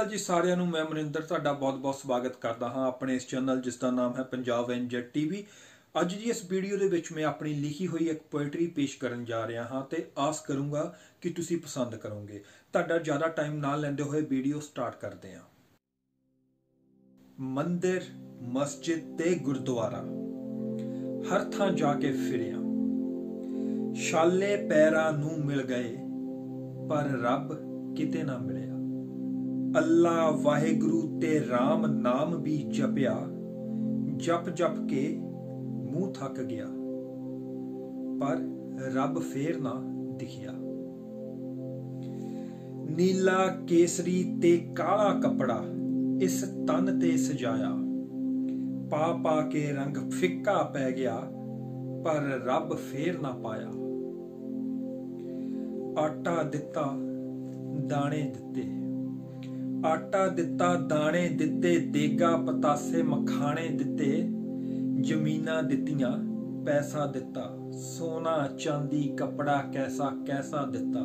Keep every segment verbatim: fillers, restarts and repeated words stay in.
ਅਕਾਲ ਜੀ ਸਾਰਿਆਂ ਨੂੰ। ਮੈਂ ਮਨਿੰਦਰ ਤੁਹਾਡਾ ਬਹੁਤ-ਬਹੁਤ ਸਵਾਗਤ ਕਰਦਾ ਹਾਂ ਆਪਣੇ ਇਸ ਚੈਨਲ ਜਿਸ ਦਾ ਨਾਮ ਹੈ ਪੰਜਾਬ ਐਨ ਜ਼ੈਡ ਟੀਵੀ। ਅੱਜ ਦੀ ਇਸ ਵੀਡੀਓ ਦੇ ਵਿੱਚ ਮੈਂ ਆਪਣੀ ਲਿਖੀ ਹੋਈ ਇੱਕ ਪੋਇਟਰੀ ਪੇਸ਼ ਕਰਨ ਜਾ ਰਿਹਾ ਹਾਂ ਤੇ ਆਸ ਕਰੂੰਗਾ ਕਿ ਤੁਸੀਂ ਪਸੰਦ ਕਰੋਗੇ। ਤੁਹਾਡਾ ਜ਼ਿਆਦਾ ਟਾਈਮ ਨਾ ਲੈਂਦੇ ਹੋਏ ਵੀਡੀਓ ਸਟਾਰਟ ਕਰਦੇ ਹਾਂ। ਮੰਦਿਰ, ਮਸਜਿਦ ਤੇ ਗੁਰਦੁਆਰਾ ਹਰ ਥਾਂ ਜਾ ਕੇ ਫਿਰਿਆ, ਛਾਲੇ ਪੈਰਾਂ ਨੂੰ ਮਿਲ ਗਏ ਪਰ ਰੱਬ ਕਿਤੇ ਨਾ ਮਿਲਿਆ। ਅੱਲਾ ਵਾਹਿਗੁਰੂ ਤੇ ਰਾਮ ਨਾਮ ਵੀ ਜਪਿਆ, ਜਪ ਜਪ ਕੇ ਮੂੰਹ ਥੱਕ ਗਿਆ ਪਰ ਰੱਬ ਫੇਰ ਨਾ ਦਿਖਿਆ। ਨੀਲਾ ਕੇਸਰੀ ਤੇ ਕਾਲਾ ਕੱਪੜਾ ਇਸ ਤਨ ਤੇ ਸਜਾਇਆ, ਪਾ ਪਾ ਕੇ ਰੰਗ ਫਿੱਕਾ ਪੈ ਗਿਆ ਪਰ ਰੱਬ ਫੇਰ ਨਾ ਪਾਇਆ। ਆਟਾ ਦਿੱਤਾ ਦਾਣੇ ਦਿੱਤੇ, ਆਟਾ ਦਿੱਤਾ ਦਾਣੇ ਦਿੱਤੇ, ਦੇਗਾ ਪਤਾਸੇ ਮਖਾਣੇ ਦਿੱਤੇ, ਜ਼ਮੀਨਾਂ ਦਿੱਤੀਆਂ ਪੈਸਾ ਦਿੱਤਾ, ਸੋਨਾ ਚਾਂਦੀ ਕੱਪੜਾ ਕੈਸਾ ਕੈਸਾ ਦਿੱਤਾ।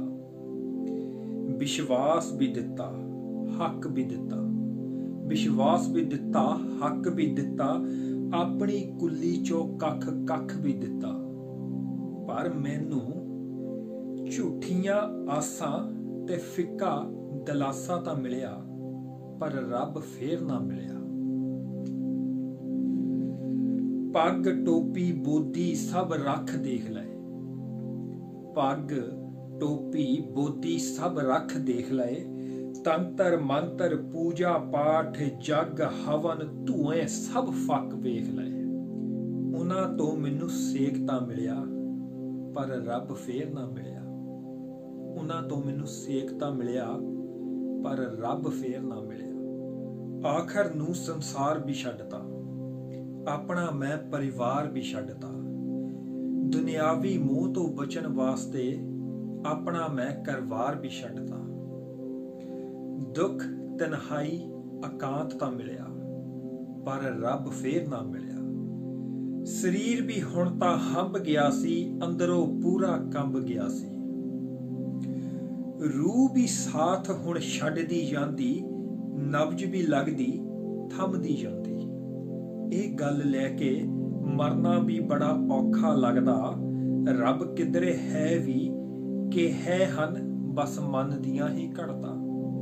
ਵਿਸ਼ਵਾਸ ਵੀ ਦਿੱਤਾ ਹੱਕ ਵੀ ਦਿੱਤਾ, ਵਿਸ਼ਵਾਸ ਵੀ ਦਿੱਤਾ ਹੱਕ ਵੀ ਦਿੱਤਾ, ਆਪਣੀ ਕੁੱਲੀ ਚੋਂ ਕੱਖ ਕੱਖ ਵੀ ਦਿੱਤਾ। ਪਰ ਮੈਨੂੰ ਝੂਠੀਆਂ ਆਸਾਂ ਤੇ ਫਿੱਕਾ ਦਲਾਸਾ ਤਾਂ ਮਿਲਿਆ ਪਰ ਰੱਬ ਫੇਰ ਨਾ ਮਿਲਿਆ। ਪੱਗ ਟੋਪੀ ਬੋਦੀ ਸਭ ਰੱਖ ਦੇਖ ਲਏ, ਪੱਗ ਟੋਪੀ ਬੋਦੀ ਸਭ ਰੱਖ ਦੇਖ ਲਏ, ਤੰਤਰ ਮੰਤਰ ਪੂਜਾ ਪਾਠ ਜਗ ਹਵਨ ਧੂਏ ਸਭ ਫੱਕ ਵੇਖ ਲਏ। ਉਹਨਾਂ ਤੋਂ ਮੈਨੂੰ ਸੇਕ ਤਾਂ ਮਿਲਿਆ ਪਰ ਰੱਬ ਫੇਰ ਨਾ ਮਿਲਿਆ। ਉਹਨਾਂ ਤੋਂ ਮੈਨੂੰ ਸੇਕ ਤਾਂ ਮਿਲਿਆ ਪਰ ਰੱਬ ਫੇਰ ਨਾ ਮਿਲਿਆ। ਆਖਰ ਨੂੰ ਸੰਸਾਰ ਵੀ ਛੱਡਤਾ, ਆਪਣਾ ਮੈਂ ਪਰਿਵਾਰ ਵੀ ਛੱਡਤਾ, ਦੁਨਿਆਵੀ ਮੋਹ ਤੋਂ ਬਚਣ ਵਾਸਤੇ ਆਪਣਾ ਮੈਂ ਘਰਵਾਰ ਵੀ ਛੱਡਤਾ। ਦੁੱਖ ਤਨਹਾਈ ਇਕਾਂਤ ਤਾਂ ਮਿਲਿਆ ਪਰ ਰੱਬ ਫੇਰ ਨਾ ਮਿਲਿਆ। ਸਰੀਰ ਵੀ ਹੁਣ ਤਾਂ ਹੰਬ ਗਿਆ ਸੀ, ਅੰਦਰੋਂ ਪੂਰਾ ਕੰਬ ਗਿਆ ਸੀ। ਰੂਹ ਵੀ ਸਾਥ ਹੁਣ ਛੱਡਦੀ ਜਾਂਦੀ, ਨਬਜ ਵੀ ਲੱਗਦੀ ਥੰਮਦੀ ਜਾਂਦੀ। ਇਹ ਗੱਲ ਲੈ ਕੇ ਮਰਨਾ ਵੀ ਬੜਾ ਔਖਾ ਲੱਗਦਾ, ਰੱਬ ਕਿਧਰੇ ਹੈ ਵੀ ਕਿ ਹੈ ਹਨ ਬਸ ਮਨ ਦੀਆਂ ਹੀ ਘੜਦਾ।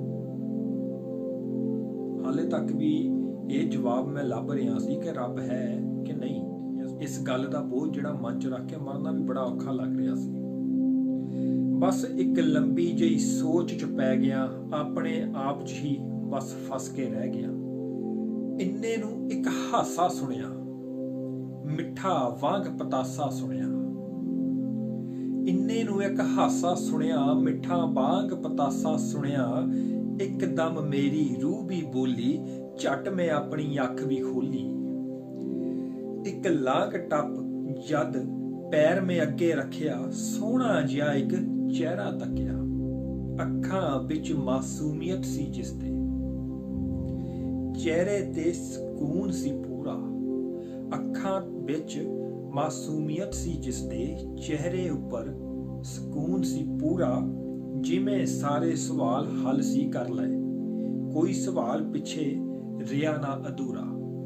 ਹਾਲੇ ਤੱਕ ਵੀ ਇਹ ਜਵਾਬ ਮੈਂ ਲੱਭ ਰਿਹਾ ਸੀ ਕਿ ਰੱਬ ਹੈ ਕਿ ਨਹੀਂ। ਇਸ ਗੱਲ ਦਾ ਬੋਝ ਜਿਹੜਾ ਮਨ 'ਚ ਰੱਖ ਕੇ ਮਰਨਾ ਵੀ ਬੜਾ ਔਖਾ ਲੱਗ ਰਿਹਾ ਸੀ। ਬਸ ਇੱਕ ਲੰਬੀ ਜਿਹੀ ਸੋਚ 'ਚ ਪੈ ਗਿਆ, ਆਪਣੇ ਆਪ 'ਚ ਹੀ ਬਸ ਫਸ ਕੇ ਰਹਿ ਗਿਆ। ਇੰਨੇ ਨੂੰ ਇੱਕ ਹਾਸਾ ਸੁਣਿਆ, ਮਿੱਠਾ ਵਾਂਗ ਪਤਾਸਾ ਸੁਣਿਆ। ਇੰਨੇ ਨੂੰ ਇੱਕ ਹਾਸਾ ਸੁਣਿਆ, ਮਿੱਠਾ ਵਾਂਗ ਪਤਾਸਾ ਸੁਣਿਆ। ਇੱਕਦਮ ਮੇਰੀ ਰੂਹ ਵੀ ਬੋਲੀ, ਝਟ ਮੈਂ ਆਪਣੀ ਅੱਖ ਵੀ ਖੋਲੀ। ਇੱਕ ਲਾਂਘ ਟੱਪ ਜਦ ਪੈਰ ਮੈਂ ਅੱਗੇ ਰੱਖਿਆ, ਸੋਹਣਾ ਜਿਹਾ ਇੱਕ ਚਿਹਰਾ ਤੱਕਿਆ। ਅੱਖਾਂ ਵਿੱਚ ਮਾਸੂਮੀਅਤ ਸੀ ਜਿਸਦੇ, ਚਿਹਰੇ ਤੇ ਸਕੂਨ ਸੀ ਪੂਰਾ। ਅੱਖਾਂ ਵਿੱਚ ਮਾਸੂਮੀਅਤ ਸੀ ਜਿਸਦੇ, ਚਿਹਰੇ ਉੱਪਰ ਸਕੂਨ ਸੀ ਪੂਰਾ। ਜਿਵੇਂ ਸਾਰੇ ਸਵਾਲ ਹੱਲ ਸੀ ਕਰ ਲਏ, ਕੋਈ ਸਵਾਲ ਪਿੱਛੇ ਰਿਹਾ ਨਾ ਅਧੂਰਾ।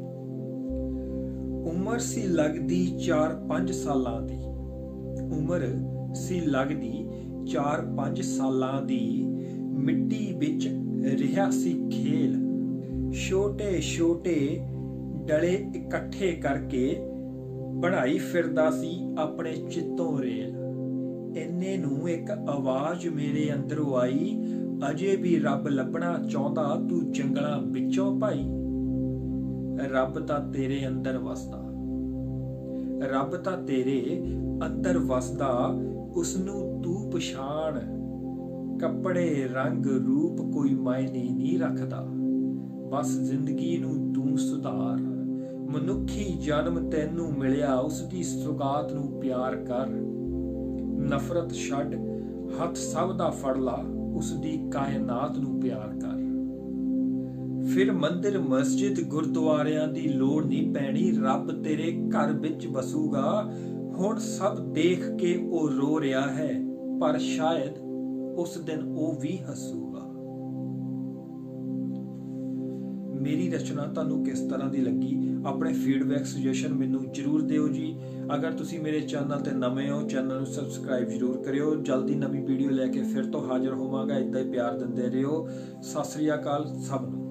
ਉਮਰ ਸੀ ਲੱਗਦੀ ਚਾਰ ਪੰਜ ਸਾਲਾਂ ਦੀ, ਉਮਰ ਸੀ ਲੱਗਦੀ ਚਾਰ ਪੰਜ ਸਾਲਾਂ ਦੀ। ਮਿੱਟੀ ਵਿੱਚ ਰਿਹਾ ਸੀ ਖੇਲ, ਛੋਟੇ ਛੋਟੇ ਡਲੇ ਇਕੱਠੇ ਕਰਕੇ ਬਣਾਈ ਫਿਰਦਾ ਸੀ ਆਪਣੇ ਚਿੱਤੋਂ ਰੇਲ। ਇੰਨੇ ਨੂੰ ਇੱਕ ਆਵਾਜ਼ ਮੇਰੇ ਅੰਦਰੋਂ ਆਈ, ਅਜੇ ਵੀ ਰੱਬ ਲੱਭਣਾ ਚਾਹੁੰਦਾ ਤੂੰ ਜੰਗਲਾਂ ਵਿੱਚੋਂ ਭਾਈ। ਰੱਬ ਤਾਂ ਤੇਰੇ ਅੰਦਰ ਵਸਦਾ, ਰੱਬ ਤਾਂ ਤੇਰੇ ਅੰਦਰ ਵਸਦਾ, ਉਸਨੂੰ ਤੂੰ ਪਛਾਣ। ਕੱਪੜੇ ਰੰਗ ਰੂਪ ਕੋਈ ਮਾਇਨੇ ਨਹੀਂ ਰੱਖਦਾ, ਬਸ ਜ਼ਿੰਦਗੀ ਨੂੰ ਤੂੰ ਸੁਧਾਰ। ਮਨੁੱਖੀ ਜਨਮ ਤੈਨੂੰ ਮਿਲਿਆ, ਉਸਦੀ ਸੁਗਾਤ ਨੂੰ ਪਿਆਰ ਕਰ। ਨਫ਼ਰਤ ਛੱਡ ਹੱਥ ਸਭ ਦਾ ਫੜ ਲਾ, ਉਸਦੀ ਕਾਇਨਾਤ ਨੂੰ ਪਿਆਰ ਕਰ। ਫਿਰ ਮੰਦਿਰ ਮਸਜਿਦ ਗੁਰਦੁਆਰਿਆਂ ਦੀ ਲੋੜ ਨਹੀਂ ਪੈਣੀ, ਰੱਬ ਤੇਰੇ ਘਰ ਵਿੱਚ ਵਸੂਗਾ। ਹੁਣ ਸਭ ਦੇਖ ਕੇ ਉਹ ਰੋ ਰਿਹਾ ਹੈ ਪਰ ਸ਼ਾਇਦ ਉਸ ਦਿਨ ਉਹ ਵੀ ਹੱਸੂਗਾ। मेरी रचना ਤੁਹਾਨੂੰ किस तरह ਦੀ ਲੱਗੀ। ਆਪਣੇ ਫੀਡਬੈਕ ਸੁਜੈਸ਼ਨ ਮੈਨੂੰ ਜ਼ਰੂਰ ਦਿਓ ਜੀ। ਅਗਰ ਤੁਸੀਂ ਮੇਰੇ ਚੈਨਲ ਤੇ ਨਵੇਂ ਹੋ, ਚੈਨਲ ਨੂੰ ਸਬਸਕ੍ਰਾਈਬ ਜ਼ਰੂਰ ਕਰਿਓ। ਜਲਦੀ ਨਵੀਂ ਵੀਡੀਓ ਲੈ ਕੇ ਫਿਰ ਤੋਂ ਹਾਜ਼ਰ ਹੋਵਾਂਗਾ। ਇੱਦਾਂ ਹੀ ਪਿਆਰ ਦਿੰਦੇ ਰਹੋ। ਸਤਿ ਸ੍ਰੀ ਅਕਾਲ ਸਭ ਨੂੰ।